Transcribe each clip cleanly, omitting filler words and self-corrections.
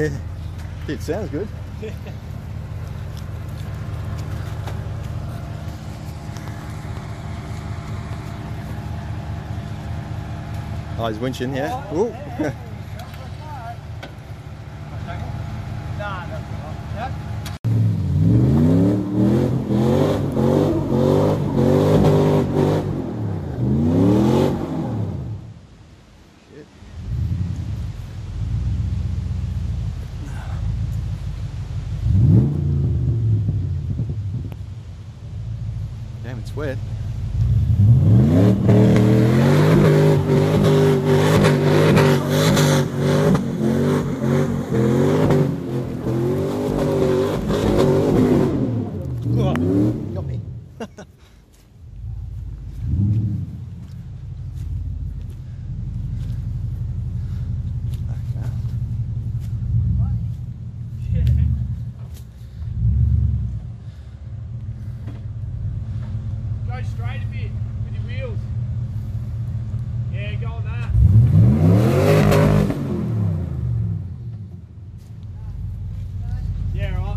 Yeah, it sounds good. Oh, he's winching, yeah. Ooh. Damn, it's wet. Got me. Go straight a bit with your wheels. Yeah, go on that. Yeah, right.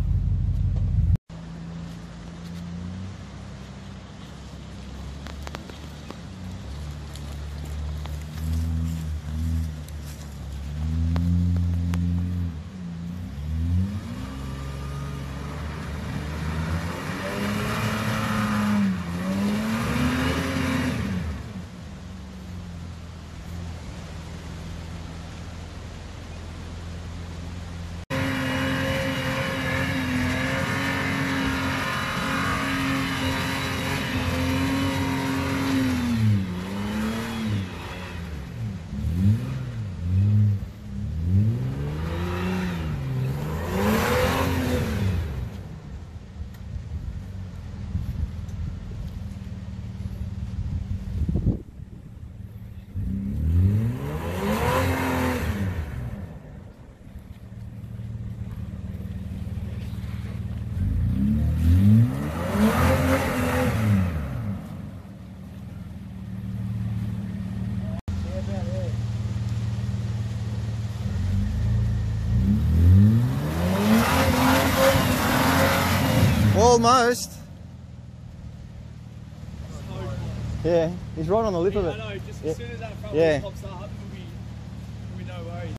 Almost. Yeah, he's right on the lip of it. I know, just as soon as that front Yeah. wheel pops up, we'll be no worries.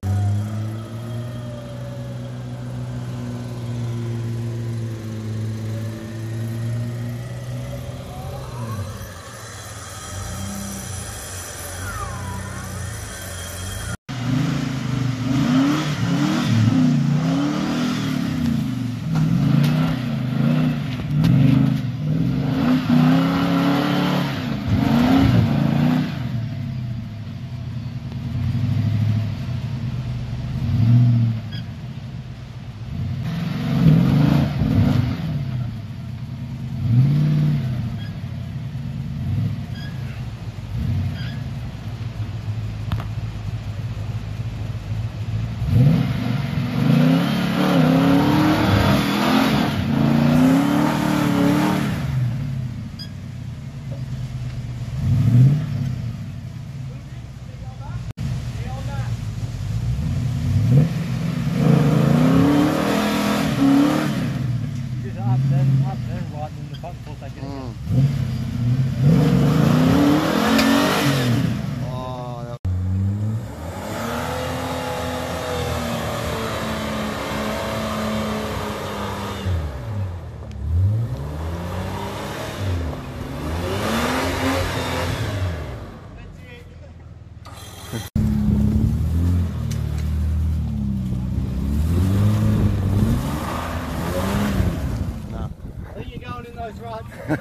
those rods. Not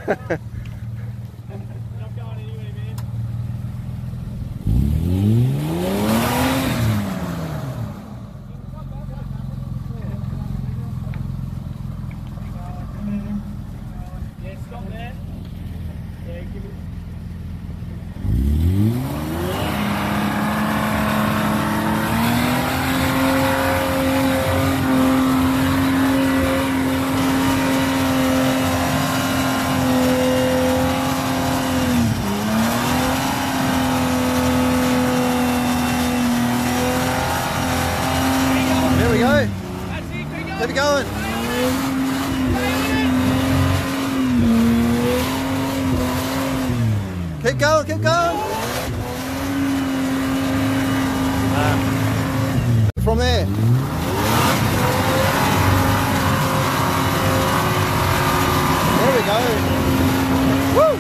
going anywhere, man. Yeah, stop there. Yeah, give it. There we go. Keep going, keep going. From there. There we go. Woo!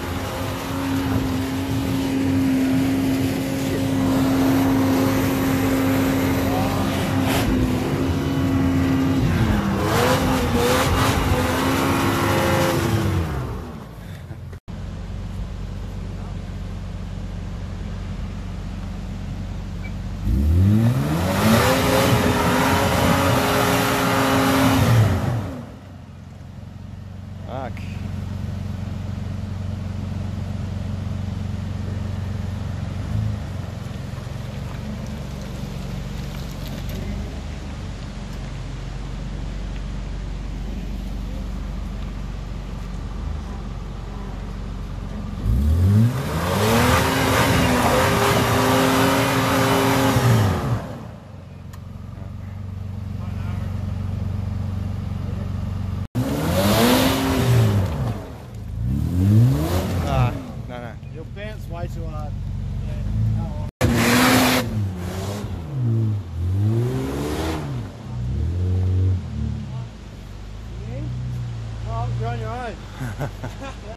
Fuck. You'll bounce way too hard. Well, you're on your own.